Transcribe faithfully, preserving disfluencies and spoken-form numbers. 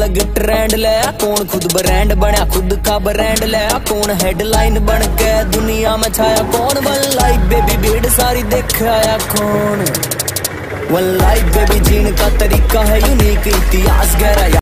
अलग ट्रेंड लाया, कौन खुद ब्रांड बना खुद का ब्रांड लाया, कौन हेडलाइन बन के दुनिया में छाया, कौन वन लाइफ बेबी भीड़ सारी देख आया कौन। वन लाइफ बेबी जीने का तरीका है यूनिक, इतिहास गहरा।